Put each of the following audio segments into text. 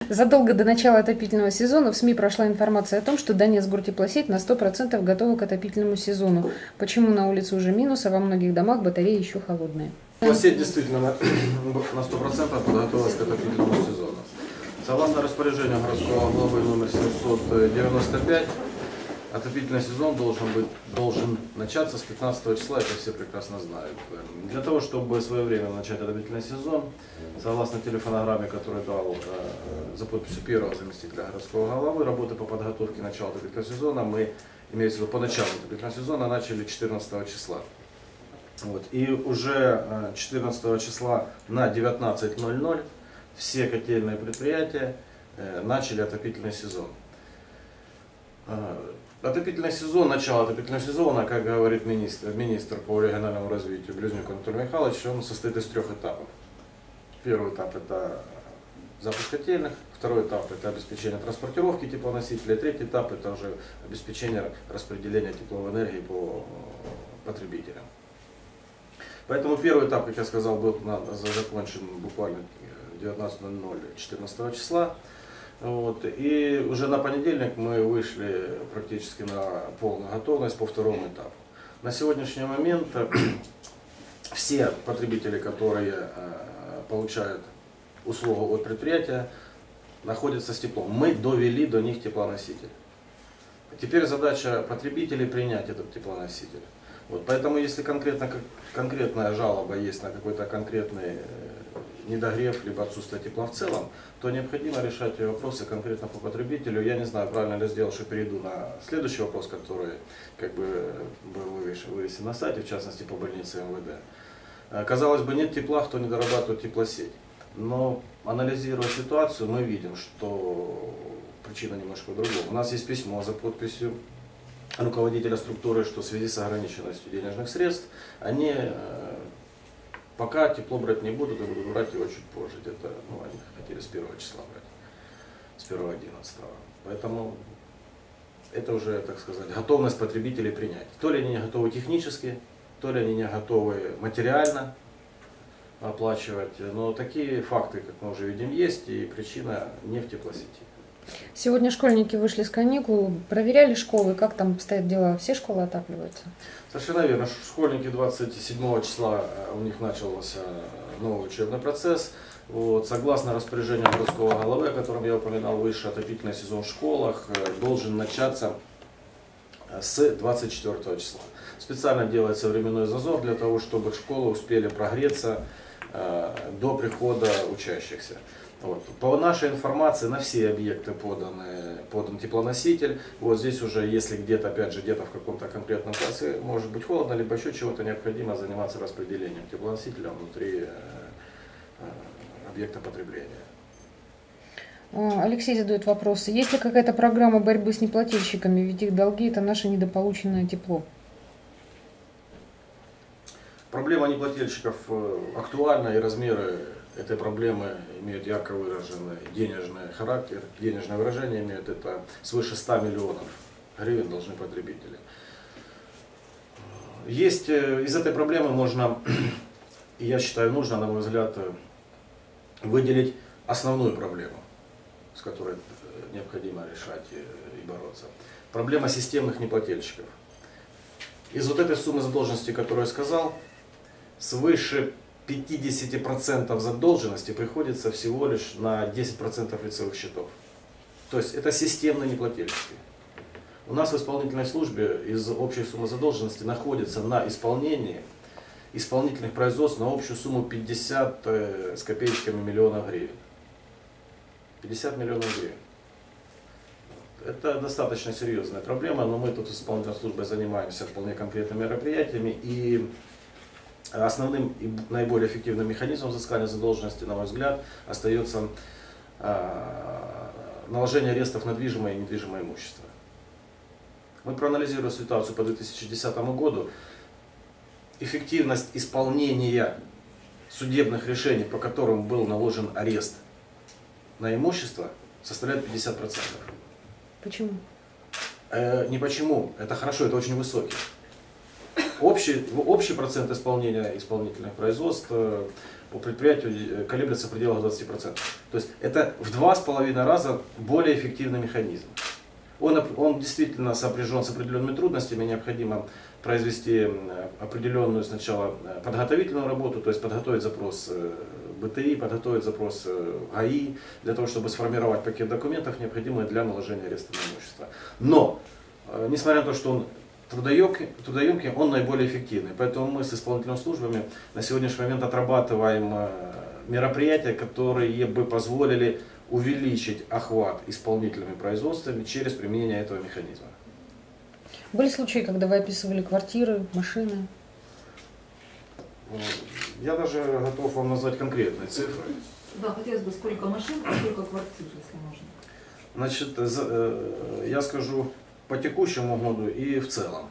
Задолго до начала отопительного сезона в СМИ прошла информация о том, что Донецкгортеплосеть на 100% готова к отопительному сезону. Почему на улице уже минус, а во многих домах батареи еще холодные? Теплосеть действительно на 100% подготовилась к отопительному сезону. Согласно распоряжению городского главы номер 795, отопительный сезон должен начаться с 15 числа, это все прекрасно знают. Для того, чтобы своевременно начать отопительный сезон, согласно телефонограмме, которую дал за подписью первого заместителя городского главы, работы по подготовке начала отопительного сезона, мы, имеется в виду по началу отопительного сезона, начали 14 числа. И уже 14 числа на 19:00 все котельные предприятия начали отопительный сезон. Отопительный сезон, начало отопительного сезона, как говорит министр по региональному развитию Близнюк Анатолий Михайлович, он состоит из 3 этапов. Первый этап – это запуск котельных, второй этап – это обеспечение транспортировки теплоносителей, третий этап – это уже обеспечение распределения тепловой энергии по потребителям. Поэтому первый этап, как я сказал, был закончен буквально 19:00 14 числа. И уже на понедельник мы вышли практически на полную готовность по второму этапу. На сегодняшний момент все потребители, которые получают услугу от предприятия, находятся с теплом. Мы довели до них теплоноситель. Теперь задача потребителей принять этот теплоноситель. Поэтому если конкретная жалоба есть на какой-то конкретный недогрев, либо отсутствие тепла в целом, то необходимо решать вопросы конкретно по потребителю. Я не знаю, правильно ли сделал, что перейду на следующий вопрос, который был вывесен на сайте, в частности по больнице МВД. Казалось бы, нет тепла, кто не дорабатывает теплосеть. Но анализируя ситуацию, мы видим, что причина немножко в другом. У нас есть письмо за подписью руководителя структуры, что в связи с ограниченностью денежных средств они пока тепло брать не будут и будут брать его чуть позже. Где-то, они хотели с 1 числа брать, с 1-11. Поэтому это уже, так сказать, готовность потребителей принять. То ли они не готовы технически, то ли они не готовы материально оплачивать. Но такие факты, как мы уже видим, есть, и причина не в теплосети. Сегодня школьники вышли с каникул, проверяли школы, как там стоят дела, все школы отапливаются? Совершенно верно. Школьники 27 числа у них начался новый учебный процесс. Согласно распоряжению городского главы, о котором я упоминал выше, отопительный сезон в школах должен начаться с 24 числа. Специально делается временной зазор для того, чтобы школы успели прогреться до прихода учащихся. По нашей информации на все объекты подан теплоноситель. Здесь уже, если где-то, опять же, где-то в каком-то конкретном классе может быть холодно, либо еще чего-то, необходимо заниматься распределением теплоносителя внутри объекта потребления. Алексей задает вопросы. Есть ли какая-то программа борьбы с неплательщиками? Ведь их долги – это наше недополученное тепло. Проблема неплательщиков актуальна, и размеры этой проблемы имеют ярко выраженный денежный характер. Денежное выражение имеют это свыше 100 миллионов гривен должны потребители. Из этой проблемы можно, и я считаю нужно, на мой взгляд, выделить основную проблему, с которой необходимо решать и бороться. Проблема системных неплательщиков. Из этой суммы задолженности, которую я сказал, свыше 50% задолженности приходится всего лишь на 10% лицевых счетов. То есть это системные неплательщики. У нас в исполнительной службе из общей суммы задолженности находится на исполнении исполнительных производств на общую сумму 50 с копеечками миллионов гривен. 50 миллионов гривен. Это достаточно серьезная проблема, но мы тут с исполнительной службой занимаемся вполне конкретными мероприятиями. И основным и наиболее эффективным механизмом взыскания задолженности, на мой взгляд, остается наложение арестов на движимое и недвижимое имущество. Мы проанализируем ситуацию по 2010 году. Эффективность исполнения судебных решений, по которым был наложен арест на имущество, составляет 50%. Почему? Не почему. Это хорошо, это очень высокий. общий процент исполнения исполнительных производств по предприятию колеблется в пределах 20%. То есть это в 2,5 раза более эффективный механизм. Он действительно сопряжен с определенными трудностями, необходимо произвести определенную сначала подготовительную работу, то есть подготовить запрос БТИ, подготовить запрос ГАИ, для того, чтобы сформировать пакет документов, необходимых для наложения ареста на имущество. Но, несмотря на то, что он трудоемкий, он наиболее эффективный. Поэтому мы с исполнительными службами на сегодняшний момент отрабатываем мероприятия, которые бы позволили увеличить охват исполнительными производствами через применение этого механизма. Были случаи, когда вы описывали квартиры, машины? Я даже готов вам назвать конкретные цифры. Да, хотелось бы, сколько машин, а сколько квартир, если можно. Значит, я скажу по текущему году и в целом.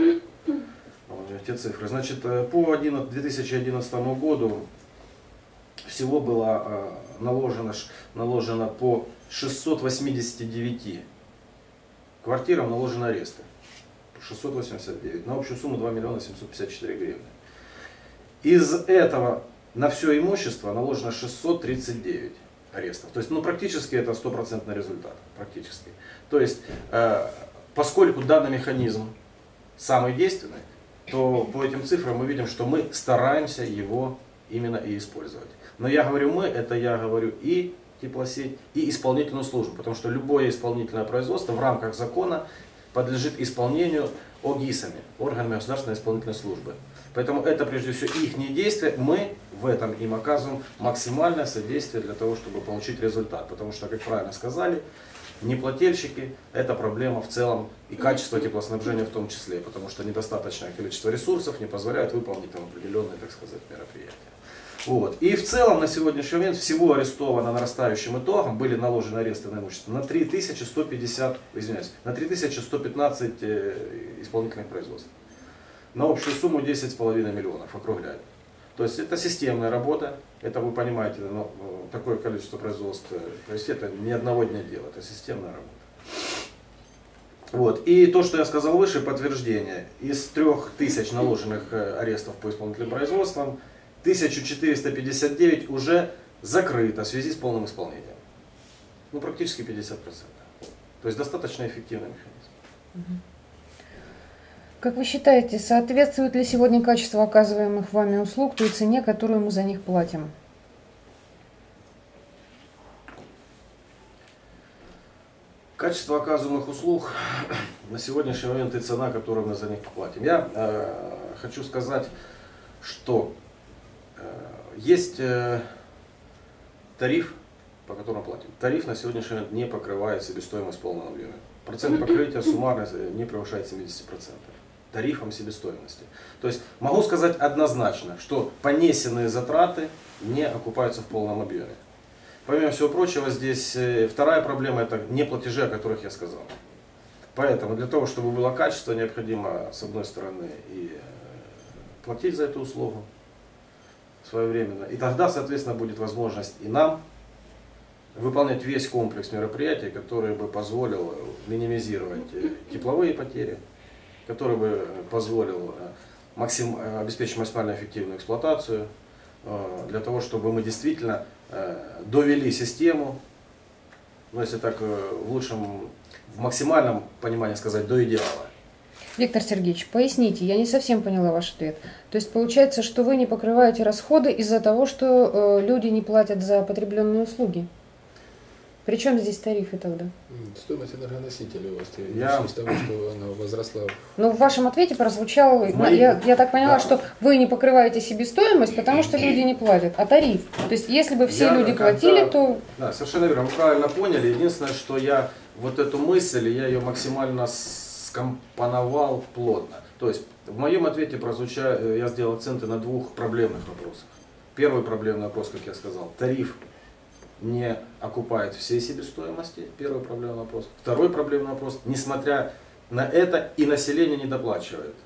Те цифры. Значит, по 2011 году всего было наложено по 689 квартирам наложены аресты. 689. На общую сумму 2 миллиона 754 гривны. Из этого на все имущество наложено 639 арестов. То есть, практически это стопроцентный результат. Практически. То есть, поскольку данный механизм самый действенный, то по этим цифрам мы видим, что мы стараемся его именно и использовать. Но я говорю мы, это я говорю и теплосеть, и исполнительную службу, потому что любое исполнительное производство в рамках закона подлежит исполнению ОГИСами, органами государственной исполнительной службы. Поэтому это прежде всего их действия, мы в этом им оказываем максимальное содействие для того, чтобы получить результат. Потому что, как правильно сказали, неплательщики – это проблема в целом и качество теплоснабжения в том числе, потому что недостаточное количество ресурсов не позволяет выполнить там определенные, так сказать, мероприятия. Вот. И в целом на сегодняшний момент всего арестовано нарастающим итогом, были наложены аресты на имущество на 3115 исполнительных производств. На общую сумму 10,5 миллионов, округляют. То есть это системная работа, это вы понимаете, такое количество производств, то есть это не одного дня дело, это системная работа. Вот. И то, что я сказал выше, подтверждение. Из 3000 наложенных арестов по исполнительным производствам, 1459 уже закрыто в связи с полным исполнением. Практически 50%. То есть достаточно эффективный механизм. Как вы считаете, соответствует ли сегодня качество оказываемых вами услуг той цене, которую мы за них платим? Качество оказываемых услуг на сегодняшний момент и цена, которую мы за них платим. Я хочу сказать, что есть тариф, по которому платим. Тариф на сегодняшний момент не покрывает себестоимость в полном объеме. Процент покрытия суммарно не превышает 70%. Тарифом себестоимости. То есть могу сказать однозначно, что понесенные затраты не окупаются в полном объеме. Помимо всего прочего, здесь вторая проблема – это неплатежи, о которых я сказал. Поэтому для того, чтобы было качество, необходимо, с одной стороны, и платить за эту услугу своевременно. И тогда, соответственно, будет возможность и нам выполнять весь комплекс мероприятий, который бы позволил минимизировать тепловые потери, который бы позволил обеспечить максимально эффективную эксплуатацию, для того, чтобы мы действительно довели систему, если так в максимальном понимании сказать, до идеала. Виктор Сергеевич, поясните, я не совсем поняла ваш ответ. То есть получается, что вы не покрываете расходы из-за того, что люди не платят за потребленные услуги? Причем здесь тарифы тогда? Стоимость энергоносителя у вас, из того, что она возросла. В вашем ответе прозвучало, я так поняла, что вы не покрываете себестоимость, потому что люди не платят, а тариф. То есть если бы все люди платили, то... Да, совершенно верно, вы правильно поняли. Единственное, что я вот эту мысль, я ее максимально скомпоновал плотно. То есть в моем ответе я сделал акценты на двух проблемных вопросах. Первый проблемный вопрос, как я сказал, тариф не окупает всей себестоимости, первый проблемный вопрос. Второй проблемный вопрос, несмотря на это, и население не доплачивает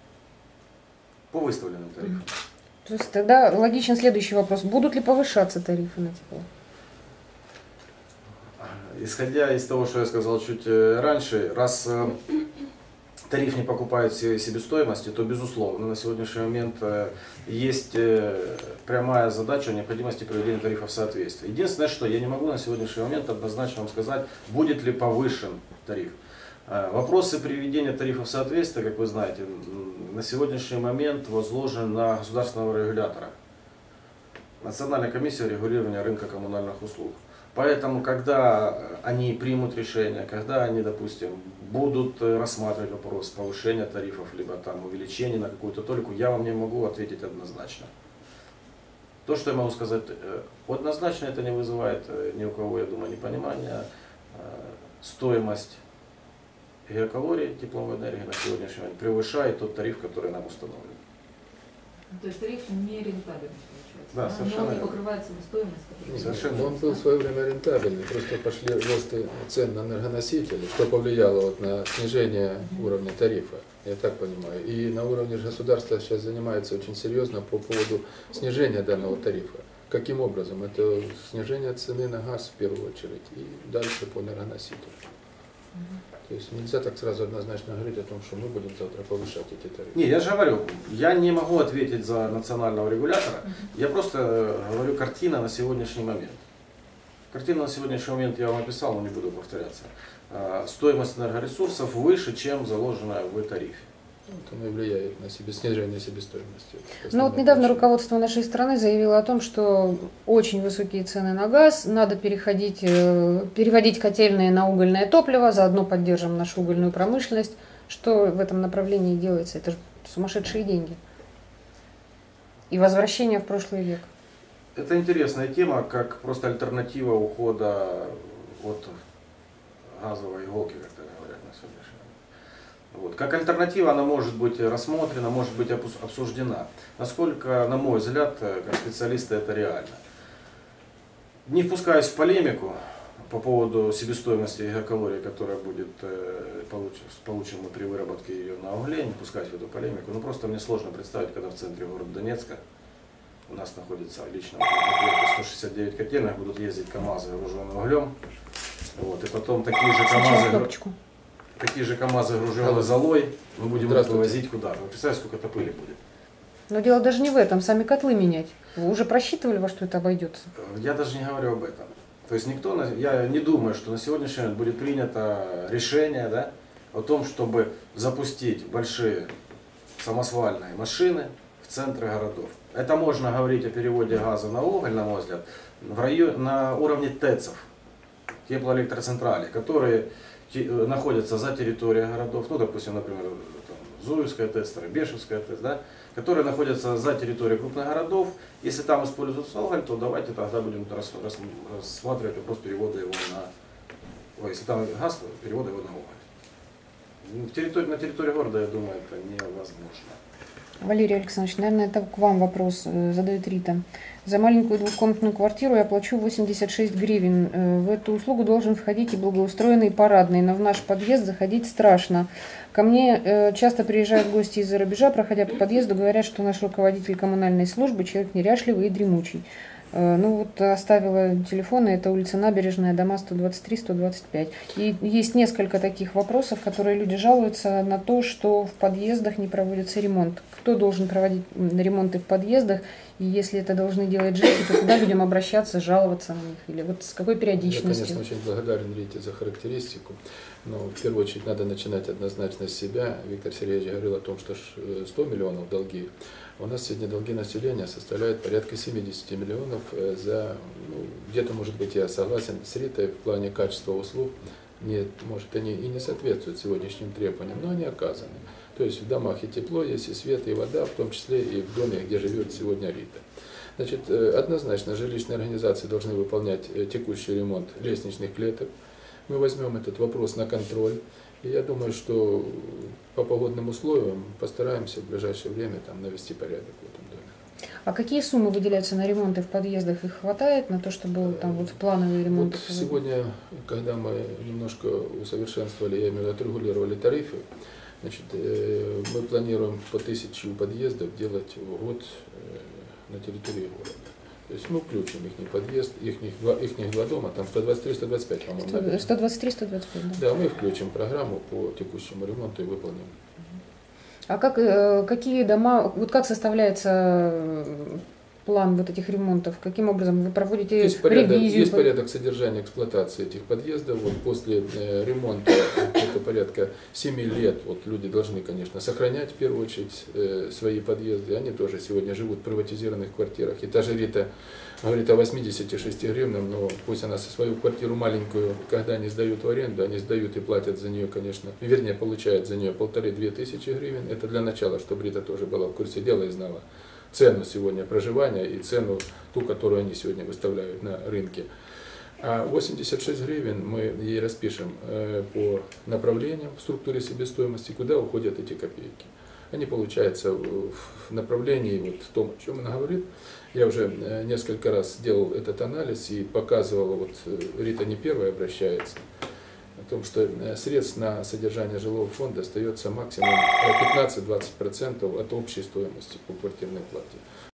по выставленным тарифам. То есть тогда логичен следующий вопрос, будут ли повышаться тарифы на тепло? Исходя из того, что я сказал чуть раньше, раз тариф не покупает себестоимости, то безусловно на сегодняшний момент есть прямая задача о необходимости приведения тарифа в соответствие. Единственное, что я не могу на сегодняшний момент однозначно вам сказать, будет ли повышен тариф. Вопросы приведения тарифа в соответствие, как вы знаете, на сегодняшний момент возложены на государственного регулятора. Национальная комиссия регулирования рынка коммунальных услуг. Поэтому, когда они примут решение, когда они, допустим, будут рассматривать вопрос повышения тарифов, либо там увеличения на какую-то толику, я вам не могу ответить однозначно. То, что я могу сказать однозначно, это не вызывает ни у кого, я думаю, непонимания. Стоимость гигакалорий тепловой энергии на сегодняшний момент превышает тот тариф, который нам установлен. То есть тариф не рентабельный получается? Да, совершенно Он не верно. покрывает себестоимость. Нет, Совершенно. Он был в свое время рентабельный, просто пошли росты цен на энергоносители, что повлияло вот на снижение уровня тарифа, я так понимаю. И на уровне государства сейчас занимается очень серьезно по поводу снижения данного тарифа. Каким образом? Это снижение цены на газ в первую очередь и дальше по энергоносителю. То есть нельзя так сразу однозначно говорить о том, что мы будем завтра повышать эти тарифы. Не, я же говорю, я не могу ответить за национального регулятора, я просто говорю картина на сегодняшний момент. Картину на сегодняшний момент я вам описал, но не буду повторяться. Стоимость энергоресурсов выше, чем заложенная в тарифе. Вот оно и влияет на снижение себестоимости. Ну вот недавно руководство нашей страны заявило о том, что очень высокие цены на газ, надо переводить котельные на угольное топливо, заодно поддержим нашу угольную промышленность. Что в этом направлении делается? Это же сумасшедшие деньги. И возвращение в прошлый век. Это интересная тема, как просто альтернатива ухода от газовой иголки, как это говорят на сегодняшний момент. Вот. Как альтернатива она может быть рассмотрена, может быть обсуждена. Насколько, на мой взгляд, как специалиста, это реально. Не впускаясь в полемику по поводу себестоимости гигакалории, которая будет получена при выработке ее на угле, не впускаясь в эту полемику, но просто мне сложно представить, когда в центре города Донецка у нас находится лично 169 котельных, будут ездить КАМАЗы, груженные углем, вот, и потом такие же КАМАЗы, груженные золой, мы будем их вывозить куда-то. Вы представляете, сколько это пыли будет? Но дело даже не в этом, сами котлы менять. Вы уже просчитывали, во что это обойдется? Я даже не говорю об этом. То есть я не думаю, что на сегодняшний момент будет принято решение, да, о том, чтобы запустить большие самосвальные машины в центры городов. Это можно говорить о переводе газа на уголь, на мой взгляд, на уровне ТЭЦов, теплоэлектроцентралей, которые находятся за территорией городов, ну, допустим, например, Зуевская ТЭЦ, Старобешевская ТЭЦ, да, которые находятся за территорией крупных городов. Если там используется уголь, то давайте тогда будем рассматривать вопрос перевода его если там газ, то перевода его на уголь. На территории города, я думаю, это невозможно. Валерий Александрович, наверное, это к вам вопрос задает Рита. За маленькую двухкомнатную квартиру я плачу 86 гривен. В эту услугу должен входить и благоустроенный парадный, но в наш подъезд заходить страшно. Ко мне часто приезжают гости из-за рубежа, проходя по подъезду, говорят, что наш руководитель коммунальной службы человек неряшливый и дремучий. Ну вот оставила телефоны, это улица Набережная, дома 123-125. И есть несколько таких вопросов, которые люди жалуются на то, что в подъездах не проводится ремонт. Кто должен проводить ремонты в подъездах? И если это должны делать жители, то куда людям обращаться, жаловаться на них? Или вот с какой периодичностью? Я, конечно, очень благодарен Рите за характеристику, но в первую очередь надо начинать однозначно с себя. Виктор Сергеевич говорил о том, что 100 миллионов долги. У нас сегодня долги населения составляют порядка 70 миллионов за, где-то, может быть, я согласен с Ритой в плане качества услуг, может, они и не соответствуют сегодняшним требованиям, но они оказаны. То есть в домах и тепло есть, и свет, и вода, в том числе и в доме, где живет сегодня Рита. Значит, однозначно жилищные организации должны выполнять текущий ремонт лестничных клеток. Мы возьмем этот вопрос на контроль. И я думаю, что по погодным условиям постараемся в ближайшее время там навести порядок в этом доме. А какие суммы выделяются на ремонты в подъездах? Их хватает на то, чтобы там вот плановые ремонты? Вот сегодня, когда мы немножко усовершенствовали, я имею в виду, отрегулировали тарифы, значит, мы планируем по 1000 подъездов делать в год на территории города. То есть мы включим их подъезд, их два дома, там 123-125, по-моему. 123-125, да. Да, мы включим программу по текущему ремонту и выполним. А какие дома, вот как составляется план вот этих ремонтов? Каким образом вы проводите ревизию? Есть порядок содержания эксплуатации этих подъездов. Вот после ремонта это порядка 7 лет. Вот люди должны, конечно, сохранять в первую очередь свои подъезды. Они тоже сегодня живут в приватизированных квартирах. И та же Рита говорит о 86 гривнах, но пусть она свою квартиру маленькую, когда они сдают в аренду, они сдают и платят за нее, конечно, вернее, получают за нее 1500–2000 гривен. Это для начала, чтобы Рита тоже была в курсе дела и знала цену сегодня проживания и цену ту, которую они сегодня выставляют на рынке. А 86 гривен мы ей распишем по направлениям в структуре себестоимости, куда уходят эти копейки. Они получаются в направлении, вот в том, о чем она говорит. Я уже несколько раз делал этот анализ и показывал, вот Рита не первая обращается, о том, что средств на содержание жилого фонда остается максимум 15–20% от общей стоимости по квартирной плате.